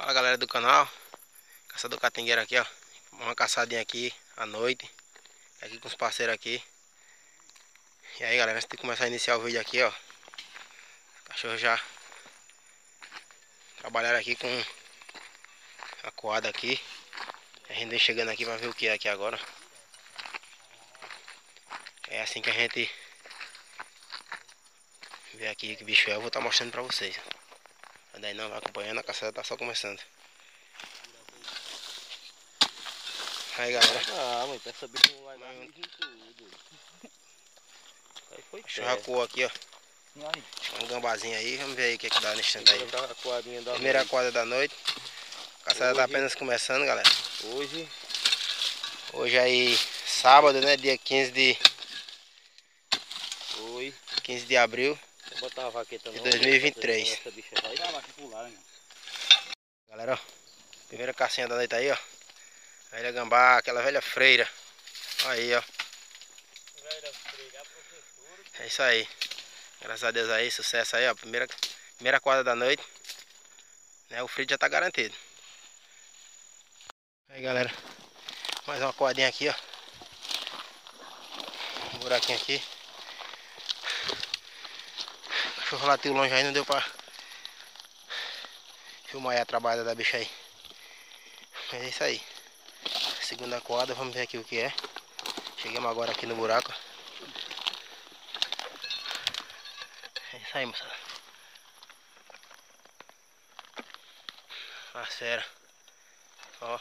Fala galera do canal, Caçador Catingueiro aqui, ó. Uma caçadinha aqui à noite, aqui com os parceiros aqui. E aí galera, antes de começar a iniciar o vídeo aqui, ó, cachorro já trabalharam aqui com a coada aqui. A gente vem chegando aqui pra ver o que é aqui agora. É assim que a gente vê aqui que bicho é, eu vou estar mostrando pra vocês. Mas daí não, vai acompanhando, a caçada tá só começando. Aí galera, Mas essa bicha não vai dar em tudo. Aí foi cachorro aqui, ó. Um gambazinho aí, vamos ver aí o que é que dá nesse tanto aí. Primeira quadra da noite. A caçada tá apenas começando, galera. Hoje aí, sábado, né? Dia 15 de abril de 2023. Galera, ó, primeira cacinha da noite aí, ó. Velha gambá, aquela velha freira. Aí, ó. É isso aí. Graças a Deus aí, sucesso aí, ó. Primeira quadra da noite. Né, o frito já tá garantido. Aí, galera. Mais uma quadrinha aqui, ó. Um buraquinho aqui. O cachorro latiu longe aí, não deu pra filmar aí a trabalhada da bicha aí. Mas é isso aí. Segunda quadra, vamos ver aqui o que é. Chegamos agora aqui no buraco. É isso aí, moçada. A cera. Ó.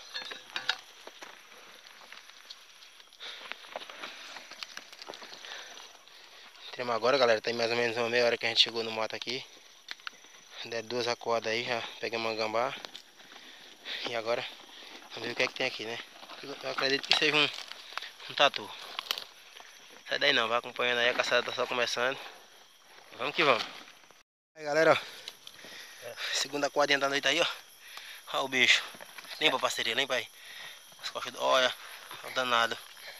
Entramos agora, galera. Tem mais ou menos uma meia hora que a gente chegou no mato aqui. Der duas acordas aí, já pegamos uma gambá. E agora, vamos ver o que é que tem aqui, né? Eu acredito que seja um tatu. Sai daí não, vai acompanhando aí, a caçada tá só começando. Vamos que vamos. Aí galera, ó. Segunda quadrinha da noite aí, ó. Olha o bicho. Limpa, parceria, limpa aí. As costas, olha, o danado.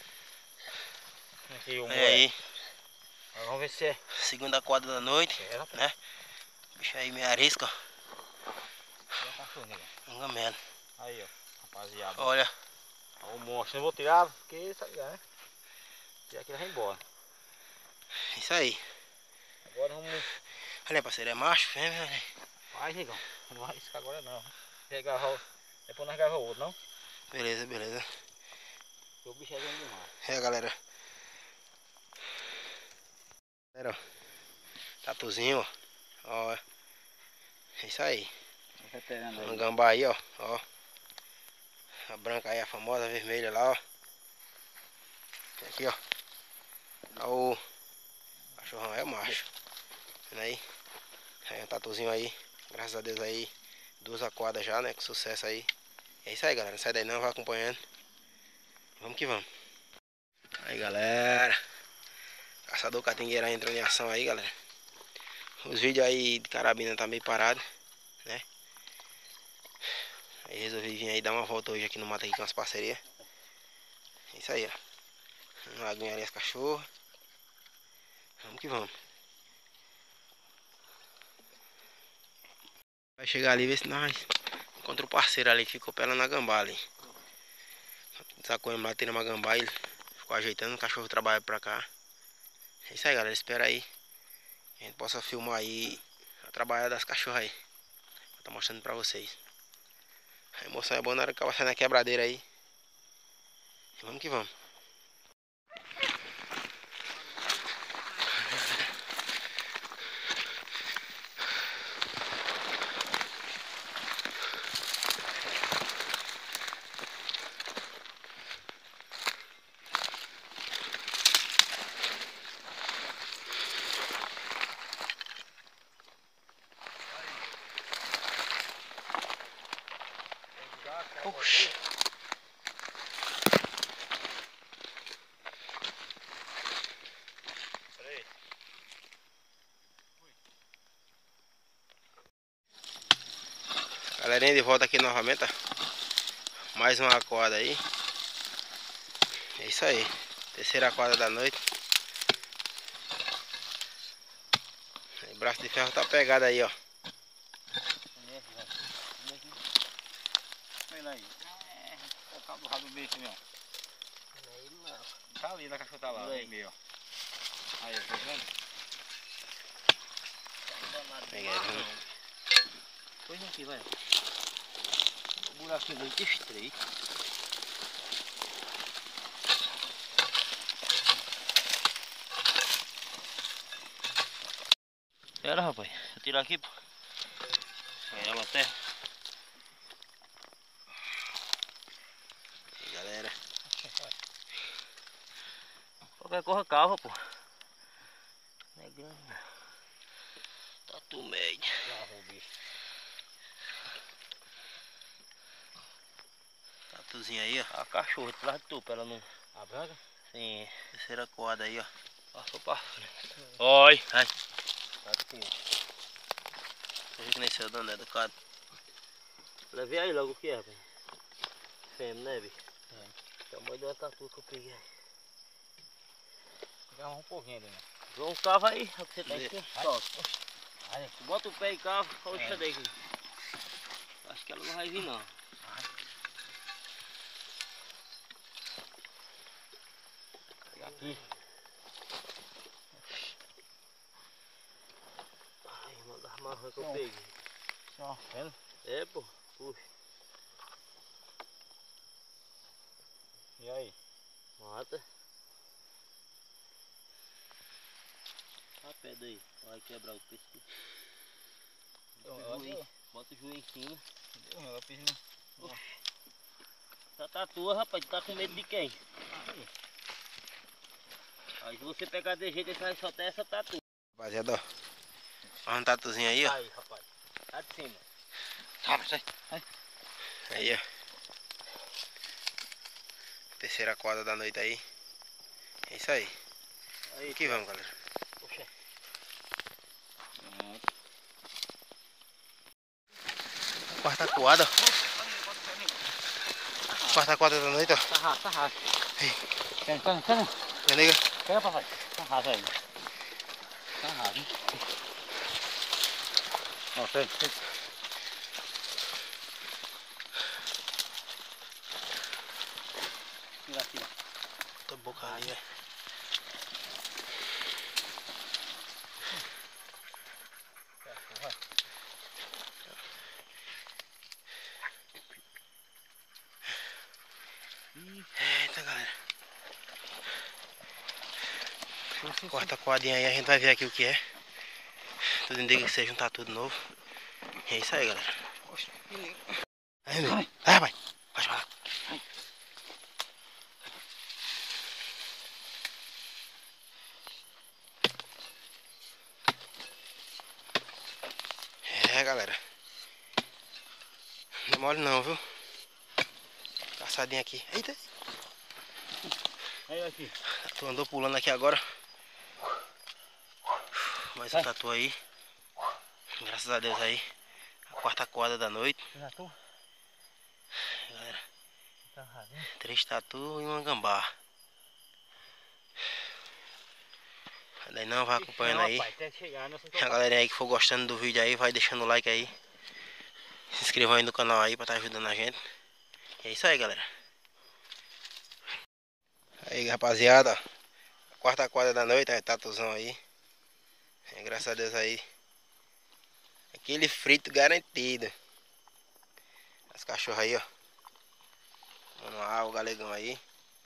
Aqui, olha aí. Vamos ver se é. Segunda quadra da noite, né? O bicho aí me arisca, ó. Um gamelo. Aí, ó, rapaziada. Olha. O monstro, não vou tirar, porque isso aí, né? Tirar aqui e vai embora. Isso aí. Agora vamos. Olha, parceiro, é macho, fêmea, né? Vai, negão. Não vai arriscar agora não. Depois nós gravamos outro, não? Beleza, beleza. Porque o bicho é grande demais. É, galera. Galera, ó. Tatuzinho, ó. Ó. É isso aí. Um gambá aí, ó. Ó. A branca aí, a famosa, a vermelha lá, ó. Aqui, ó. Ó o cachorrão, é o macho. Vendo aí? Aí um tatuzinho aí. Graças a Deus aí. Duas aquadas já, né? Com sucesso aí. É isso aí, galera. Não sai daí não, vai acompanhando. Vamos que vamos. Aí, galera. Caçador Catingueira entrando em ação aí, galera. Os vídeos aí de carabina tá meio parado, né? Aí resolvi vir aí dar uma volta hoje aqui no mato aqui com as parcerias. É isso aí, ó. Uma aguinha ali as cachorras. Vamos que vamos. Vai chegar ali e ver se nós encontra o parceiro ali que ficou pelando na gambá ali. Sacou lá, tiramos a gambá e ele ficou ajeitando, o cachorro trabalha pra cá. É isso aí, galera. Espera aí. A gente possa filmar aí a trabalhada das cachorras aí. Vou tá mostrando pra vocês. A emoção é boa na hora que acaba saindo a quebradeira aí. E vamos que vamos. Oxi. Galerinha de volta aqui novamente, ó. Mais uma corda aí. É isso aí. Terceira quadra da noite. O braço de ferro tá pegado aí, ó. ele aí. É o cabo do rabo do bicho mesmo. Tá ali na caixota lá, no meio, ó. Aí, tá vendo? Põe aqui, vai. O buraquinho muito estreito. Espera, rapaz. Vou tirar aqui, pô. Aí ela até. Aí, galera. Qualquer coisa cava, pô. Não é grande, não. Tatu médio. Tatuzinho aí, ó. A cachorra atrás de tu, pra ela não. A branca? Sim. Terceira corda aí, ó. Passou pra frente. Oi. Ai. Tá aqui, ó. Você que nem seu dono é educado. Levei aí logo o que é, rapaz. Fêmea, né, bicho? É. Tamanho de uma tatu que eu peguei. Pegava um pouquinho ali, né? João, cava aí, é o que você tá aqui. Solta. Bota o pé e cava. Olha cadê aqui. Acho que ela não vai vir, não. Pegar aqui. Ai, uma das marras que eu peguei. Ó, vendo? É, pô. Puxa. E aí? Mata. A pedra aí. Vai quebrar o pescoço. Bota o joelho em cima. Eu fiz Essa tatua, rapaz, tá com medo de quem? Aí se você pegar de jeito, você vai soltar essa tatu. Rapaziada, ó. Olha um tatuzinho aí, ó. Aí, rapaz. Tá de cima. Sai. Aí, ó. Terceira corda da noite aí. É isso aí. Aí, Aqui vamos, galera. Puxa. Quarta corda. Quarta corda da noite, ó. Tá raso. Cana. Quer, Liga. Quer, papai? Tá raso aí. Tá raso, hein? Ó, pega. Tira. Tô boca ali, velho. Eita, galera. Quarta cordinha aí, a gente vai ver aqui o que é. Tudo indica que seja um tatu de novo. É isso aí, galera. Aí, meu. Vai, rapaz. Pode falar. É, galera. Não é mole não, viu? Caçadinha aqui. Eita. Aí, aqui. Tu andou pulando aqui agora. Mais um tatu aí. Graças a Deus aí. A quarta corda da noite. Tatu? Galera. Tá raso, hein? 3 tatu e uma gambá. Daí não, vai acompanhando aí. A galerinha aí que for gostando do vídeo aí, vai deixando o like aí. Se inscrevam aí no canal aí pra estar ajudando a gente. E é isso aí, galera. Aí, rapaziada. Quarta corda da noite, tatuzão aí. Graças a Deus aí. Aquele frito garantido. As cachorras aí, ó. Manual, o galegão aí.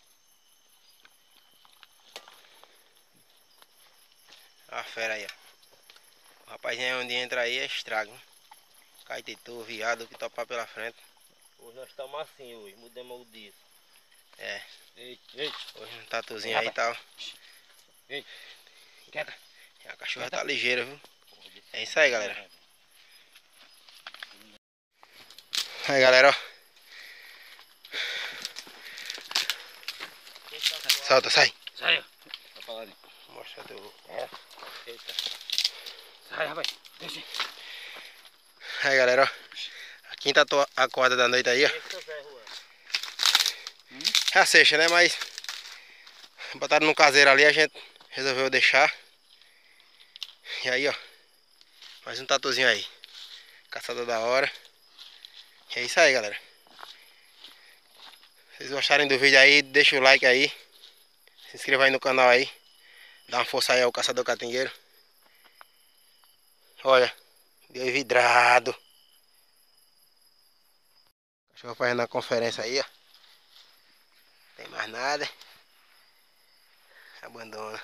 A fera aí, ó. O rapazinho onde entra aí é estrago. Caetitu, viado, que topar pela frente. Hoje nós estamos assim hoje, mudamos o dia. É. Ei. Hoje um tatuzinho aí e tal. Ei. Quieta. A cachorra tá ligeira, viu? É isso aí, galera. Aí, galera, ó. Solta, sai. Sai. Vai pra lá, né? Mostra teu. Eita. Sai, rapaz. Desce. Aí, galera, ó. A quinta a corda da noite aí, ó. É a sexta, né? Mas botaram no caseiro ali, a gente resolveu deixar. E aí, ó. Mais um tatuzinho aí. Caçador da hora. E é isso aí, galera. Se vocês gostarem do vídeo aí, deixa o like aí. Se inscreva aí no canal aí. Dá uma força aí ao caçador catingueiro. Olha, deu vidrado. O cachorro fazendo a conferência aí, ó. Tem mais nada. Abandona.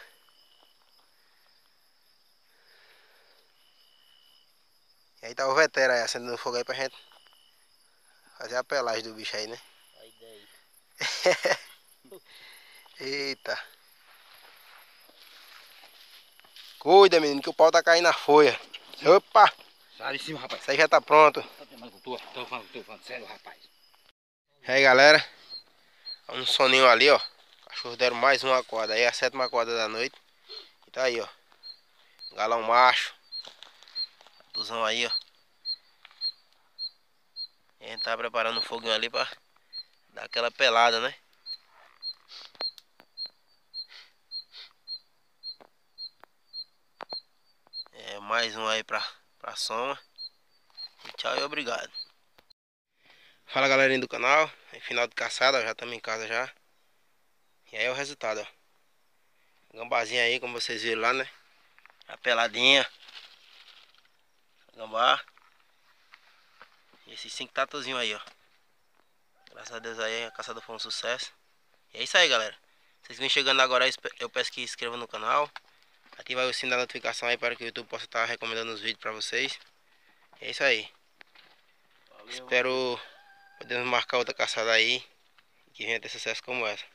E aí tá o vetera aí acendendo fogo aí pra gente fazer a pelagem do bicho aí, né? A ideia. Eita. Cuida, menino, que o pau tá caindo na folha. Opa! Sai de cima, rapaz. Isso aí já tá pronto. Tô falando sério, rapaz. E aí, galera. Um soninho ali, ó. Cachorros deram mais uma corda. Aí é a 7ª corda da noite. E tá aí, ó. Galão macho. Tuzão aí, ó. E a gente tá preparando um foguinho ali pra dar aquela pelada, né? É, mais um aí pra soma. E tchau e obrigado. Fala, galerinha do canal. É final de caçada, ó, já estamos em casa já. E aí é o resultado, ó. Gambazinha aí, como vocês viram lá, né? A peladinha. Gambá. E esses 5 tatuzinhos aí, ó. Graças a Deus aí a caçada foi um sucesso. E é isso aí, galera. Vocês vêm chegando agora, eu peço que se inscrevam no canal. Ative o sino da notificação aí para que o YouTube possa estar recomendando os vídeos para vocês. E é isso aí. Valeu, espero podermos marcar outra caçada aí. Que venha ter sucesso como essa.